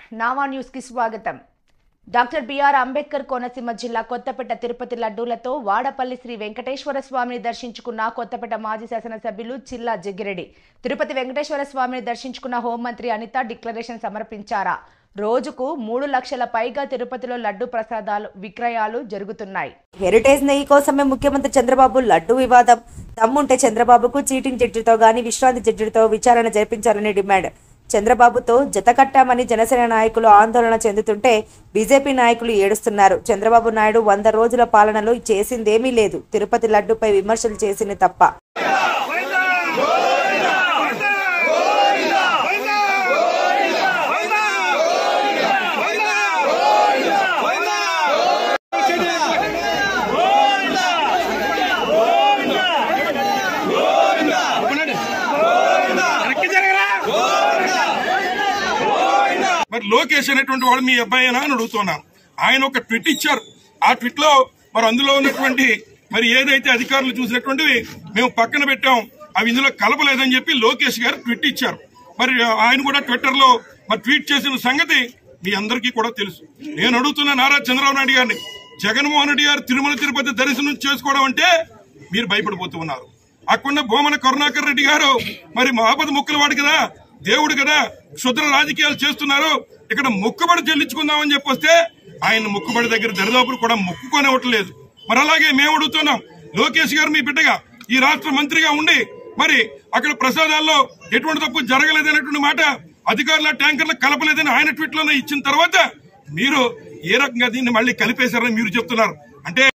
నావా న్యూస్ కి స్వాగతం. డాక్టర్ బిఆర్ అంబేద్కర్ కోనసీమ జిల్లా కొత్తపేట తిరుపతి లడ్డూలతో వాడపల్లి శ్రీ వెంకటేశ్వర స్వామిని దర్శించుకున్న కొత్తపేట మాజీ శాసనసభ్యులు చిల్లా జగ్గిరెడ్డి. తిరుపతి వెంకటేశ్వర స్వామిని దర్శించుకున్న హోంమంత్రి అనిత డిక్లరేషన్ సమర్పించారా. రోజుకు 3 లక్షల పైగా తిరుపతిలో లడ్డు ప్రసాదాలు విక్రయాలు జరుగుతున్నాయి. హెరిటేజ్ నెయ్యి కోసమే ముఖ్యమంత్రి చంద్రబాబు లడ్డు వివాదం. దమ్ముంటే చంద్రబాబుకు చీటింగ్ జడ్జితో గాని విశ్రాంతి జడ్జితో విచారణ జరిపించాలని డిమాండ్. చంద్రబాబుతో జతకట్టామని జనసేన నాయకులు ఆందోళన చెందుతుంటే బీజేపీ నాయకులు ఏడుస్తున్నారు. చంద్రబాబు నాయుడు 100 రోజుల పాలనలో చేసిందేమీ లేదు. తిరుపతి లడ్డుపై విమర్శలు చేసింది తప్ప. మరి లోకేష్ అనేటువంటి వాడు మీ అబ్బాయినా అని అడుగుతున్నాను. ఆయన ఒక ట్వీట్ ఇచ్చారు. ఆ ట్వీట్ లో మరి అందులో ఉన్నటువంటి మరి ఏదైతే అధికారులు చూసినటువంటివి మేము పక్కన పెట్టాం, అవి ఇందులో కలపలేదని చెప్పి లోకేష్ గారు ట్వీట్ ఇచ్చారు. మరి ఆయన కూడా ట్విట్టర్ లో మరి ట్వీట్ చేసిన సంగతి మీ అందరికీ కూడా తెలుసు. నేను అడుగుతున్న నారా చంద్రబాబు నాయుడు గారిని, జగన్మోహన్ రెడ్డి గారు తిరుమల తిరుపతి దర్శనం చేసుకోవడం అంటే మీరు భయపడిపోతూ ఉన్నారు. అక్కడ భూమన కరుణాకర్ రెడ్డి గారు మరి ఆపద ముక్కల వాడు కదా, దేవుడు కదా, క్షుద్ర రాజకీయాలు చేస్తున్నారు, ఇక్కడ మొక్కుబడి చెల్లించుకుందామని చెప్పొస్తే ఆయన మొక్కుబడి దగ్గర దరిదాపులు కూడా మొక్కుకొనివ్వట్లేదు. మరి అలాగే మేము అడుగుతున్నాం, లోకేష్ గారు మీ బిడ్డగా ఈ రాష్ట్ర మంత్రిగా ఉండి మరి అక్కడ ప్రసాదాల్లో ఎటువంటి తప్పు జరగలేదనేటువంటి మాట అధికారుల ట్యాంకర్లు కలపలేదని ఆయన ట్వీట్ లోనే ఇచ్చిన తర్వాత మీరు ఏ రకంగా దీన్ని మళ్ళీ కలిపేశారని మీరు చెప్తున్నారు. అంటే